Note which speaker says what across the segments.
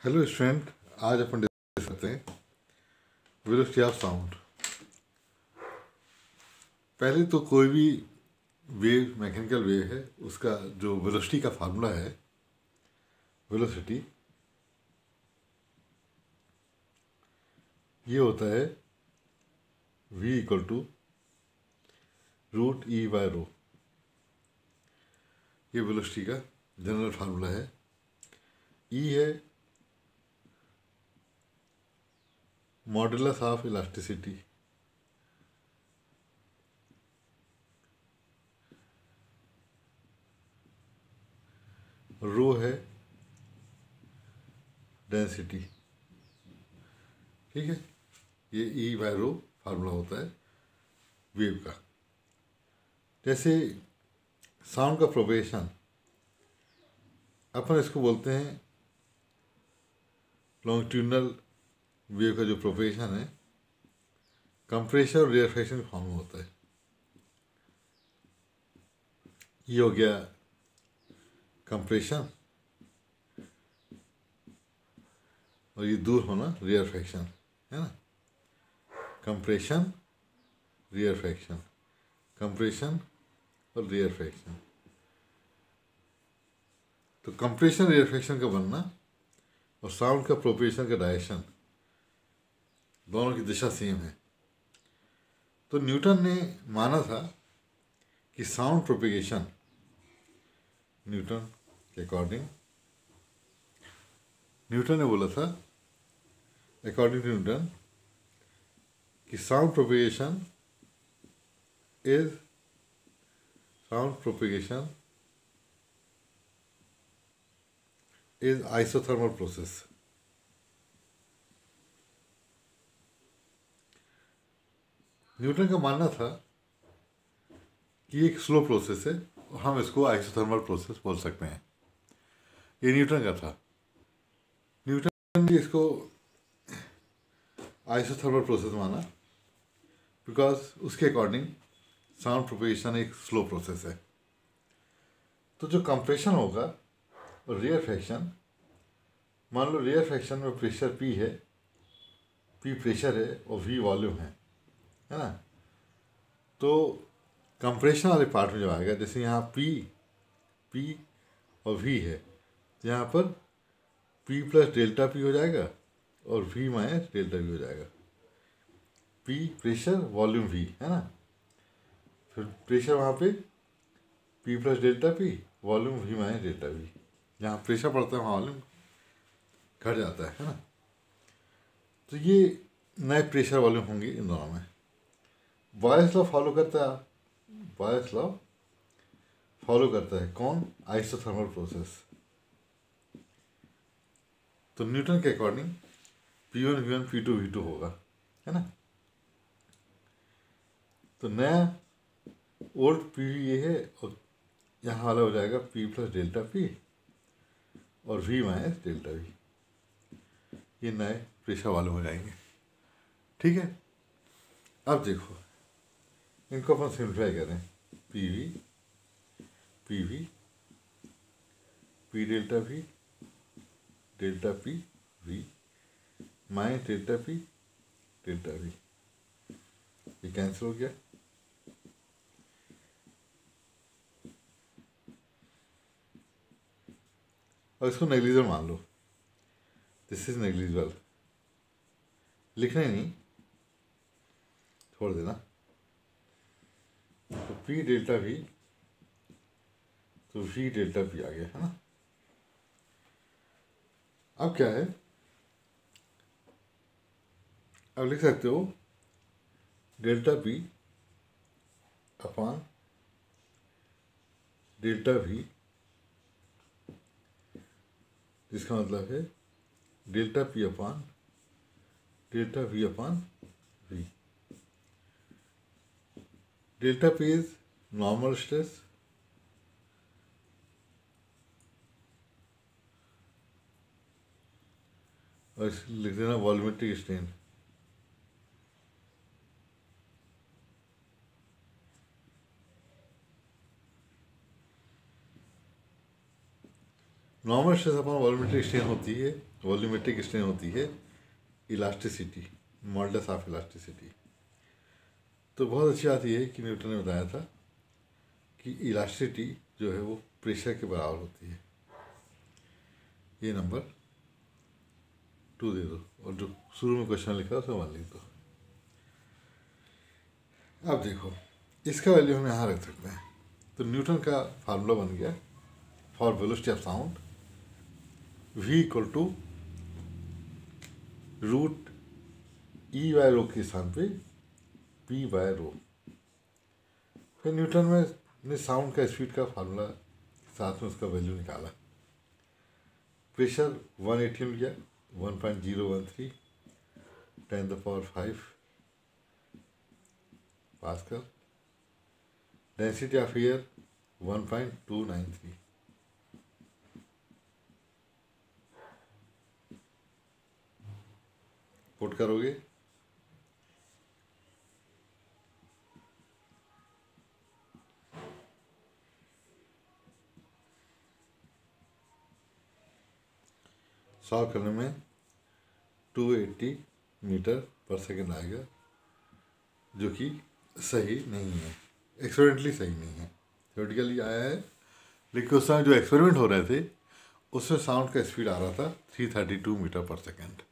Speaker 1: Hello student, आज अपन discuss करते हैं वेलोसिटी ऑफ साउंड। पहले तो कोई भी वेव, मैकेनिकल वेव है, उसका जो वेलोसिटी का फार्मूला है, वेलोसिटी ये होता है v equal to root E by rho. ये वेलोसिटी का जनरल फार्मूला है। ई है मॉडुलस ऑफ इलास्टिसिटी, रो है डेंसिटी। ठीक है, ये ई बाय रो फार्मूला होता है वेव का। जैसे साउंड का प्रोपेगेशन, अपन इसको बोलते हैं लॉन्गिट्यूडनल वेव का जो प्रोपेगेशन है, कंप्रेशन और रेयरफेक्शन फॉर्म में होता है। ये हो गया कंप्रेशन और ये दूर होना रेयरफेक्शन, है ना। कंप्रेशन, रेयरफेक्शन, कंप्रेशन और रेयरफेक्शन। तो कंप्रेशन रेयरफेक्शन का बनना और साउंड का प्रोपेगेशन का डायरेक्शन, दोनों की दिशा सेम है। तो न्यूटन ने माना था कि साउंड प्रोपेगेशन, न्यूटन के अकॉर्डिंग, न्यूटन ने बोला था अकॉर्डिंग टू न्यूटन कि sound propagation is isothermal process. Newton का मानना था कि एक स्लो प्रोसेस है और हम इसको आइसोथर्मल प्रोसेस बोल सकते हैं। ये न्यूटन का था। न्यूटन ने इसको आइसोथर्मल प्रोसेस माना बिकॉज उसके अकॉर्डिंग साउंड प्रोपेगेशन एक स्लो प्रोसेस है। तो जो कंप्रेशन होगा और रेयरफेक्शन, मान लो रेयरफेक्शन में प्रेशर P है, P प्रेशर है और V वॉल्यूम है ना। तो कंप्रेशन वाले पार्ट में जब आएगा, जैसे यहाँ P और V है, तो यहाँ पर P प्लस डेल्टा P हो जाएगा और V माइनस डेल्टा V हो जाएगा। P प्रेशर, वॉल्यूम V, है ना। फिर प्रेशर वहाँ पे P plus delta P, volume V minus delta V। जहाँ प्रेशर बढ़ता है वहाँ वॉल्यूम घट जाता है ना। तो ये नए प्रेशर वॉल्यूम होंगे इन दोनों में। बॉयल्स लॉ फॉलो करता है, बॉयल्स लॉ फॉलो करता है कौन? Isothermal process. तो न्यूटन के according P1 V1 P2 V2 होगा, है ना। तो नया ओल्ड P ये है और यहाँ वाला हो जाएगा P प्लस डेल्टा P और V माइनस डेल्टा V। ये नए प्रेशर वाले हो जाएंगे। ठीक है, अब देखो इनको अपन सिंप्लीफाई करें। PV P delta V delta P V minus delta P delta V, ये कैंसिल हो गया। और इसको नेग्लिजिबल मान लो, दिस इज नेग्लिजिबल, लिखना ही नहीं, छोड़ देना। तो P डेल्टा V तो V डेल्टा P आ गया, है ना। अब क्या है, अब लिख सकते हो delta P upon delta V, जिसका मतलब है delta P upon delta V upon V। Delta P is normal stress और लिख देना volumetric strain. Normal stress upon volumetric strain होती है वॉल्यूमेट्रिक स्ट्रेन होती है इलास्टिसिटी, मॉडुलस ऑफ इलास्टिसिटी। तो बहुत अच्छी बात यह है कि न्यूटन ने बताया था कि इलास्टिसिटी जो है वो प्रेशर के बराबर होती है। ये नंबर 2 दे दो और जो शुरू में क्वेश्चन लिखा है उसमें 1 लिख दो। अब देखो इसका वैल्यू हम यहाँ रख सकते हैं। तो न्यूटन का फार्मूला बन गया for velocity of sound, v equal to root E by rho के स्थान पे p बाय रो। फिर न्यूटन में ने साउंड का स्पीड का फार्मूला साथ में उसका वैल्यू निकाला। प्रेशर 180 मिल गया, 1.013 10⁵ pascal. Density of air 1.293। Put करोगे सॉल्व करने में 280 मीटर पर सेकेंड आएगा, जो कि सही नहीं है, एक्सपेरिमेंटली सही नहीं है। थ्योरेटिकली आया है लेकिन उस समय जो एक्सपेरिमेंट हो रहे थे उसमें साउंड का स्पीड आ रहा था 332 मीटर पर सेकेंड।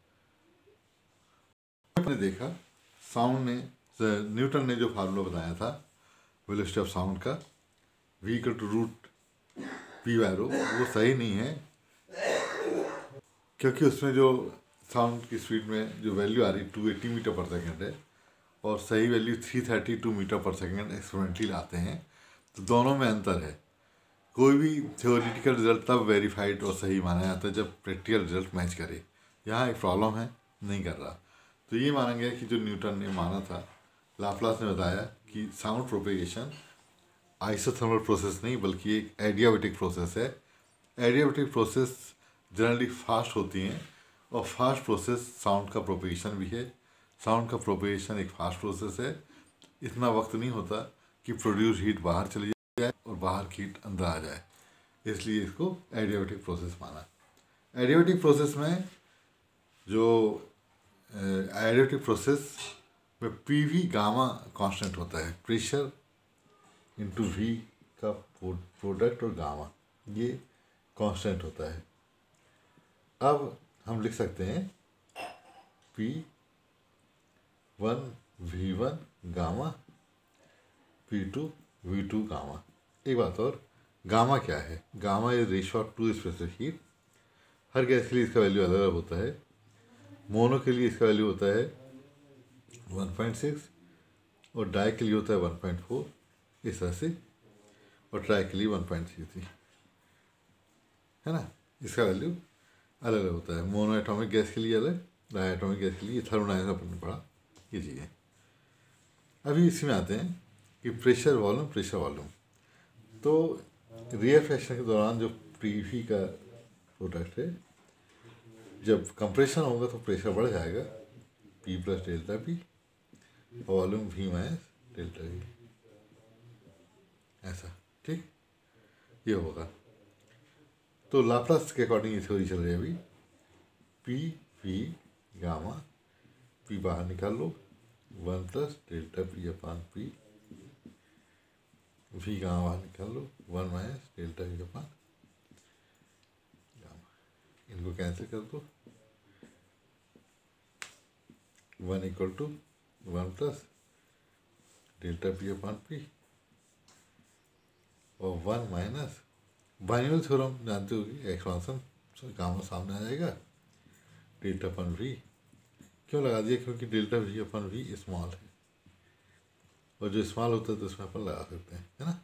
Speaker 1: आपने देखा साउंड ने, न्यूटन ने जो फार्मूला बताया था वेलोसिटी ऑफ साउंड का v equal to root p by rho, वो सही नहीं है क्योंकि उसमें जो साउंड की स्पीड में जो वैल्यू आ रही 280 मीटर पर सेकेंड है और सही वैल्यू 332 मीटर पर सेकेंड एक्सपेरिमेंटली लाते हैं, तो दोनों में अंतर है। कोई भी थ्योरेटिकल रिजल्ट तब वेरीफाइड और सही माना जाता है जब प्रैक्टिकल रिजल्ट मैच करे। यहाँ एक प्रॉब्लम है, नहीं कर रहा। तो ये माना गया कि जो न्यूटन ने माना था, लाप्लास ने बताया कि साउंड प्रोपेगेशन आइसोथर्मल प्रोसेस नहीं बल्कि एक एडियाबैटिक प्रोसेस है। एडियाबैटिक प्रोसेस जनरली फास्ट होती हैं और फास्ट प्रोसेस साउंड का प्रोपेगेशन भी है। साउंड का प्रोपेगेशन एक फास्ट प्रोसेस है, इतना वक्त नहीं होता कि प्रोड्यूस हीट बाहर चली जाए और बाहर की हीट अंदर आ जाए, इसलिए इसको एडियाबैटिक प्रोसेस माना। एडियाबैटिक प्रोसेस में जो एडियाबैटिक प्रोसेस में पीवी गामा कांस्टेंट होता है, प्रेशर इंटू वी का प्रोडक्ट और गामा, ये कांस्टेंट होता है। अब हम लिख सकते हैं P1 V1 gamma, P2 V2 gamma. एक बात और, गामा क्या है? Gamma is ratio of two specific heat. हर गैस के लिए इसका वैल्यू अलग अलग होता है। मोनो के लिए इसका वैल्यू होता है 1.6 और डाई के लिए होता है 1.4, इस तरह से, और ट्राई के लिए 1.33, है ना। इसका वैल्यू अलग अलग होता है। मोनो एटॉमिक गैस के लिए अलग, डाई एटॉमिक गैस के लिए, थर्मोडायनामिक्स अपन ने पढ़ा ये चीज़ें। अभी इसी में आते हैं कि प्रेशर वॉल्यूम, प्रेशर वॉल्यूम। तो रिएक्शन के दौरान जो पीवी का प्रोडक्ट है, जब कंप्रेशन होगा तो प्रेशर बढ़ जाएगा, P plus delta P, volume V minus delta V, ऐसा, ठीक ये होगा। तो लाप्लास के अकॉर्डिंग ये थ्योरी चल रही है अभी। पी वी गामा, पी बाहर निकाल लो, 1 plus delta P upon P, V gamma बाहर निकाल लो, 1 minus delta V upon gamma. इनको कैंसिल कर दो, 1 equal to 1 plus delta P upon P और 1 माइनस बाइनोमियल थ्योरम जानते हो कि एक्सपांशन गामा सामने आ जाएगा, डेल्टा अपन वी। क्यों लगा दिया? क्योंकि delta V upon V small है और जो स्मॉल होता है तो उसमें अपन लगा सकते हैं, है ना।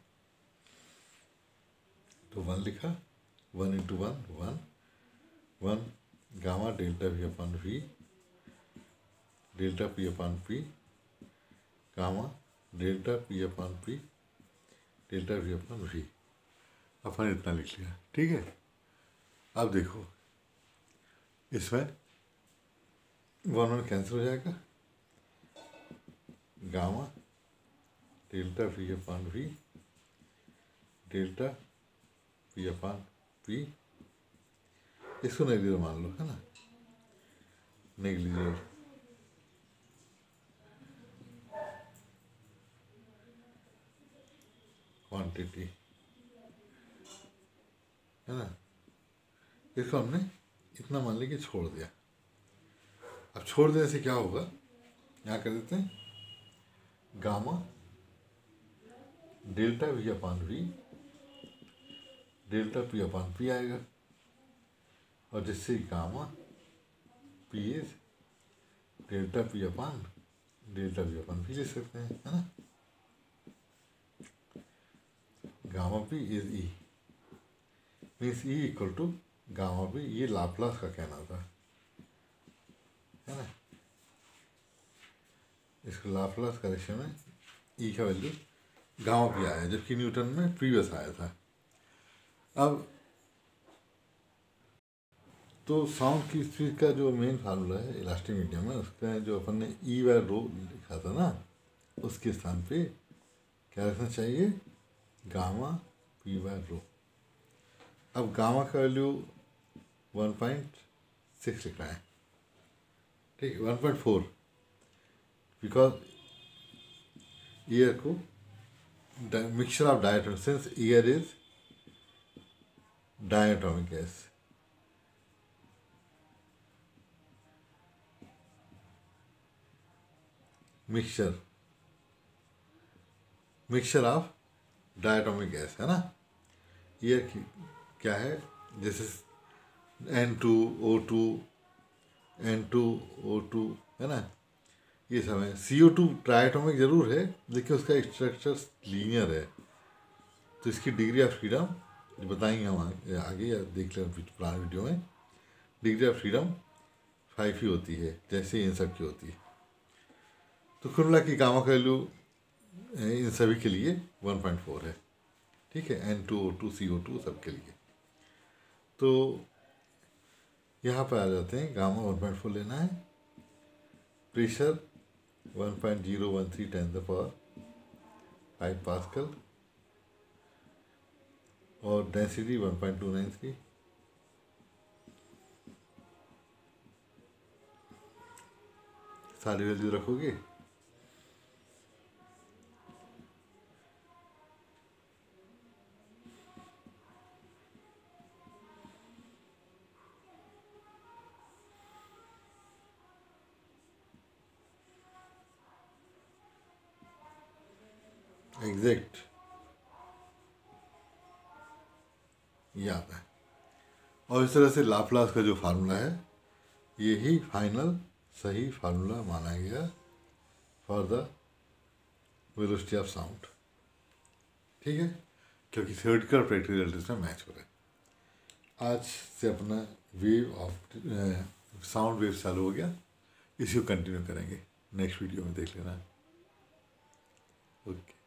Speaker 1: तो 1 लिखा, 1 into 1 1, 1 gamma delta V upon V, delta P upon P, gamma delta P upon P, delta V upon V. अपन इतना लिख लिया, ठीक है। अब देखो इसमें 1 1 कैंसिल हो जाएगा, gamma delta V upon V, delta P upon P, इसको नेग्लिजिबल मान लो, है ना, नेग्लिजिबल। क्वांटिटी, है ना, इसको हमने इतना मान लिया कि छोड़ दिया। अब छोड़ देने से क्या होगा, यहाँ कर देते हैं gamma delta V upon V, delta P upon P आएगा, और जिससे gamma P is delta P upon P ले सकते हैं, है ना। Gamma P is E means E equal to gamma P, ये लाप्लास का कहना था, है ना। इसको लाप्लास करेक्शन में ई का वैल्यू गामा पी आया, जबकि न्यूटन में प्रीवियस आया था। अब तो साउंड की स्पीड का जो मेन फार्मूला है इलास्टिक मीडियम में, उसका जो अपन ने ई बाय रो लिखा था ना, उसके स्थान पे क्या रखना चाहिए, गामा पी बाय रो। अब गामा का वैल्यू 1.6 लिखा है, ठीक है, 1.4, बिकॉज ईयर को mixture of diatomic, since air is diatomic gas, mixture of diatomic gas, है ना। ईयर की क्या है, जैसे N2O2 N2O2, है ना, ये सब है। CO2 ट्राइएटोमिक जरूर है, लेकिन उसका स्ट्रक्चर लीनियर है, तो इसकी डिग्री ऑफ फ्रीडम बताएंगे हम आगे, या देख लें पुराने वीडियो में। डिग्री ऑफ फ्रीडम 5 ही होती है, जैसे इन सब की होती है। तो कुल मिला की गामा का वैल्यू इन सभी के लिए 1.4 है, ठीक है, N2O2 CO2 सब के लिए। तो यहाँ पर आ जाते हैं, गामा 1.4 लेना है, प्रेशर 1.013 10⁵ पास्कल, और डेंसिटी 1.293, सारी वैल्यू रखोगे। एग्जैक्ट ये आता है, और इस तरह से लाप्लास का जो फार्मूला है, यही फाइनल सही फार्मूला माना गया for the velocity of sound, ठीक है, क्योंकि थियोरेटिकल प्रैक्टिकल रिजल्ट में मैच हो रहा है। आज से अपना वेव ऑफ साउंड वेव चालू हो गया, इसी को कंटिन्यू करेंगे, नेक्स्ट वीडियो में देख लेना। ओके।